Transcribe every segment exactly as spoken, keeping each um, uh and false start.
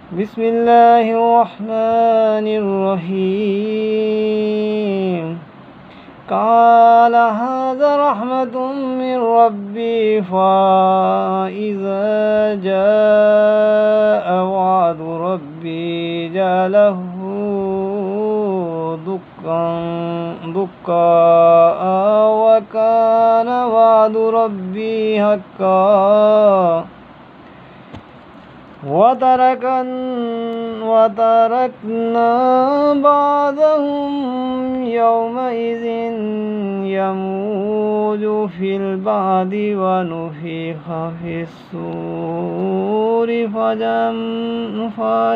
بسم الله الرحمن الرحيم قال هذا رحمة من ربي فإذا جاء وعد ربي جعله دكا دكا وكان وعد ربي حقا وتركنا بعضهم يومئذ يموج في البعض ونفخ في الصور فجم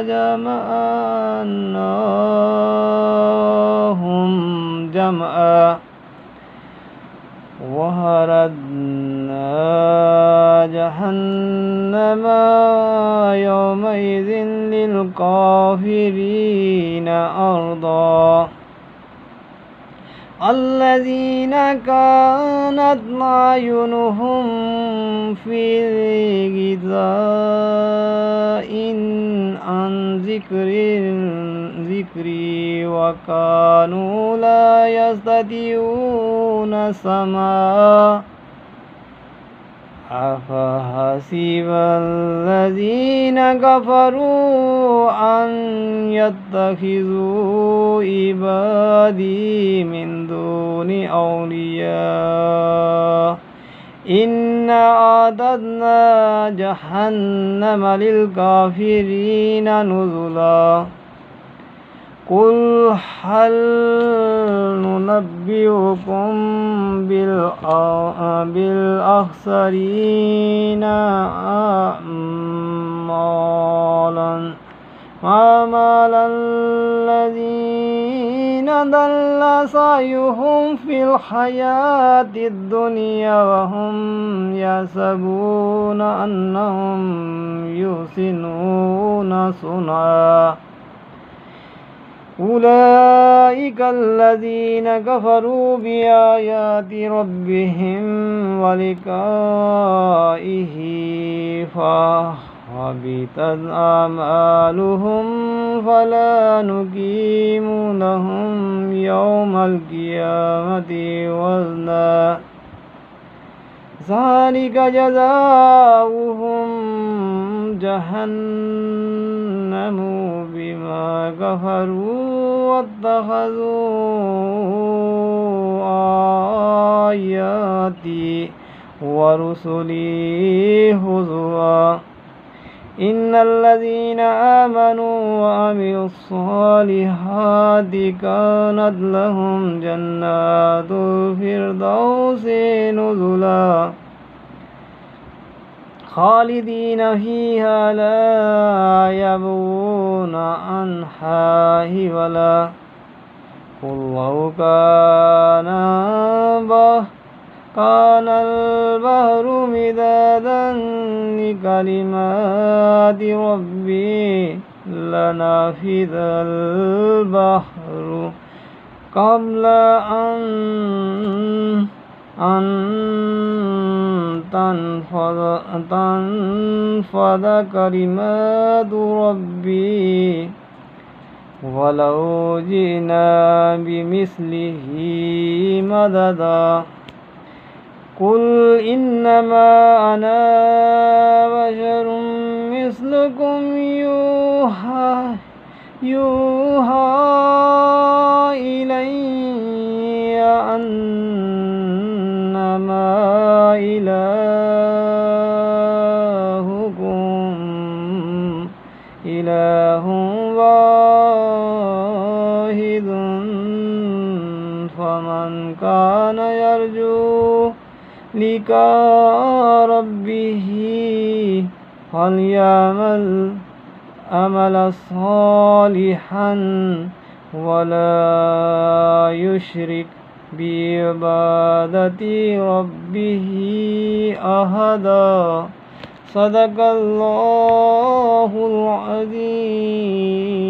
فجمعناهم جمعا وهردنا جهنم يومئذ للكافرين عرضا الذين كانت أعينهم في غطاء عن ذكري وكانوا لا يستطيعون سمعا أفحسب الذين كفروا أن يتخذوا عبادي من دون أولياء إنا أعتدنا جهنم للكافرين نزلا قل هل ننبئكم بالأخسرين أعمالا أعمالا الذين ضل سعيهم في الحياة الدنيا وهم يحسبون أنهم يحسنون صنعا أولئك الذين كفروا بآيات ربهم ولقائه فحبطت أعمالهم فلا نقيم لهم يوم القيامة وزنا ذلك جزاؤهم جهنم بما كفروا واتخذوا آياتي ورسلي هزوا إن الذين آمنوا وعملوا الصالحات كانت لهم جنات الفردوس نزلا خالدين فيها لا يبغون عنها حولا قل لو كان كان البحر مدادا لكلمات ربي لنفذ البحر قبل أن أن تنفذ تنفذ كلمات ربي ولو جئنا بمثله مددا قل إنما أنا بشر مثلكم يوحى يوحى إلي أنما إلهكم إله واحد فمن كان يرجو لقاء ربه فليعمل عملا صالحا ولا يشرك بعبادة ربه أحدا صدق الله العظيم.